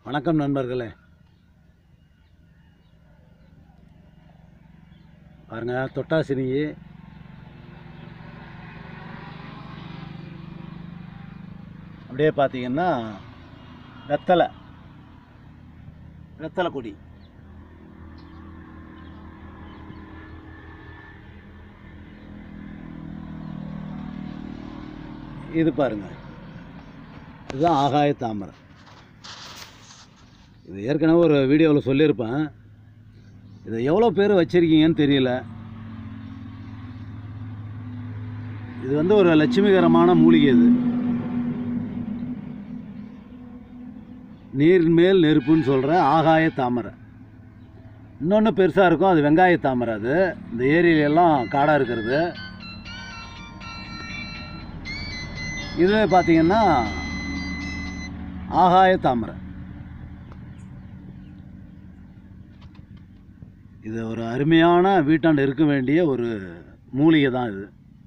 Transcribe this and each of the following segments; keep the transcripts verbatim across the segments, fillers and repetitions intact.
வணக்கம் நண்பர்களே. பாருங்க, தொட்டாசினி அப்படியே பார்த்தீங்கன்னா வெத்தலை வெத்தலை கொடி. இது பாருங்க, இதுதான் ஆகாய தாமரை. இது ஏற்கனவே ஒரு வீடியோவில் சொல்லியிருப்பேன். இதை எவ்வளோ பேர் வச்சுருக்கீங்கன்னு தெரியல. இது வந்து ஒரு லட்சுமிகரமான மூலிகை. இது நீர் மேல் நெருப்புன்னு சொல்கிற ஆகாய தாமரை. இன்னொன்று பெருசாக இருக்கும், அது வெங்காய தாமரை. அது இந்த ஏரியிலெல்லாம் காடாக இருக்கிறது. இது பார்த்திங்கன்னா ஆகாய தாமரை. இது ஒரு அருமையான வீட்டாண்டு இருக்க வேண்டிய ஒரு மூலிகை தான் இது.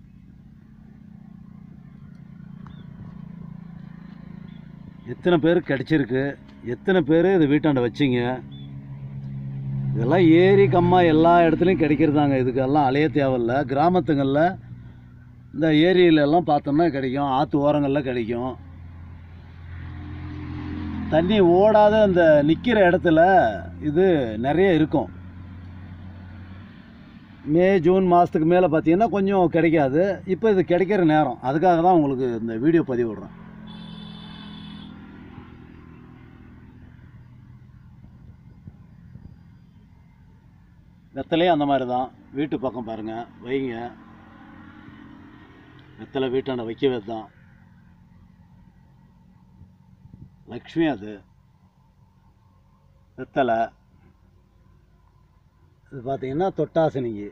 எத்தனை பேருக்கு கிடச்சிருக்கு, எத்தனை பேர் இது வீட்டாண்ட வச்சிங்க. இதெல்லாம் ஏரி கம்மா எல்லா இடத்துலையும் கிடைக்கிறதாங்க. இதுக்கெல்லாம் அலைய தேவையில்லை. கிராமத்துங்களில் இந்த ஏரியிலெல்லாம் பார்த்தோம்னா கிடைக்கும், ஆற்று ஓரங்களில் கிடைக்கும். தண்ணி ஓடாத அந்த நிற்கிற இடத்துல இது நிறைய இருக்கும். மே ஜூன் மாதத்துக்கு மேலே பார்த்தீங்கன்னா கொஞ்சம் கிடைக்காது. இப்போ இது கிடைக்கிற நேரம், அதுக்காக தான் உங்களுக்கு இந்த வீடியோ பதிவு விடுறேன். வெத்தலையும் அந்த மாதிரி தான். வீட்டு பக்கம் பாருங்கள், வைங்க. வெத்தலை வீட்டாண்ட வைக்கவே தான் லக்ஷ்மி. அது வெத்தலை. இது பார்த்தீங்கன்னா தொட்டாசினிக்கு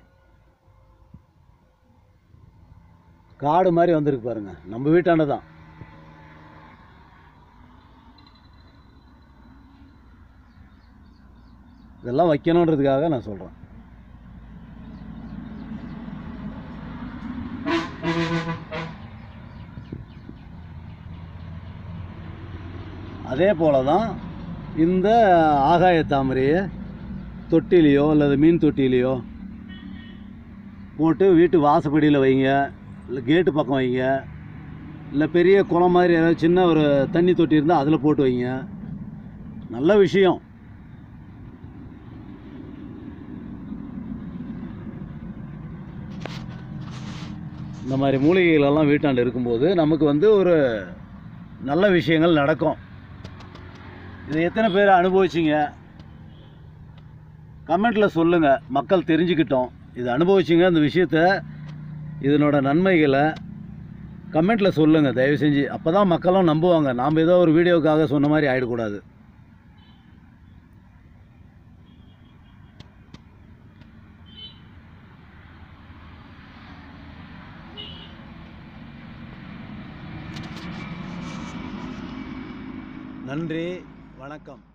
காடு மாதிரி வந்திருக்கு பாருங்கள், நம்ம வீட்டாண்ட தான். இதெல்லாம் வைக்கணுன்றதுக்காக நான் சொல்கிறேன். அதே போல தான் இந்த ஆகாய தாமரையை தொட்டிலையோ அல்லது மீன் தொட்டிலையோ போட்டு வீட்டு வாசப்படியில் வைங்க, இல்லை கேட்டு பக்கம் வைங்க, இல்லை பெரிய குளம் மாதிரி ஏதாவது சின்ன ஒரு தண்ணி தொட்டி இருந்தால் அதில் போட்டு வைங்க. நல்ல விஷயம். இந்த மாதிரி மூலிகைகளெல்லாம் வீட்டாண்டு இருக்கும்போது நமக்கு வந்து ஒரு நல்ல விஷயங்கள் நடக்கும். இதை எத்தனை பேர் அனுபவிச்சிங்க கமெண்ட்டில் சொல்லுங்கள், மக்கள் தெரிஞ்சுக்கிட்டோம். இது அனுபவிச்சிங்க இந்த விஷயத்த, இதனோட நன்மைகளை கமெண்ட்டில் சொல்லுங்கள் தயவு செஞ்சு. அப்போ தான் மக்களும் நம்புவாங்க. நாம் ஏதோ ஒரு வீடியோக்காக சொன்ன மாதிரி ஆகிடக்கூடாது. நன்றி, வணக்கம்.